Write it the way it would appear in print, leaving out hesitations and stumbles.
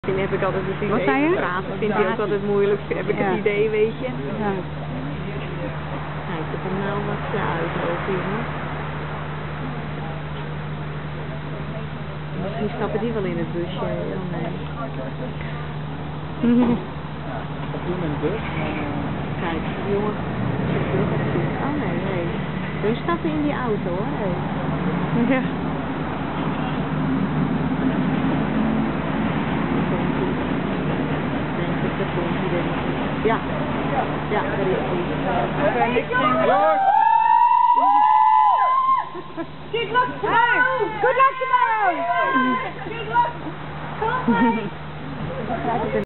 Heb ik altijd het idee. Wat zei je? Praten vind ik ook altijd moeilijk. Heb ik het idee, weet je. Ja. Kijk, er komt nou wat uit over, jongen. Misschien stappen die wel in het busje. Oh nee. Doen een bus. Kijk, die jongen. Oh nee, nee. Hun stappen in die auto hoor. Hey. Ja. Ja, ja, daar is hij. Good luck tomorrow! Good luck tomorrow! Good luck!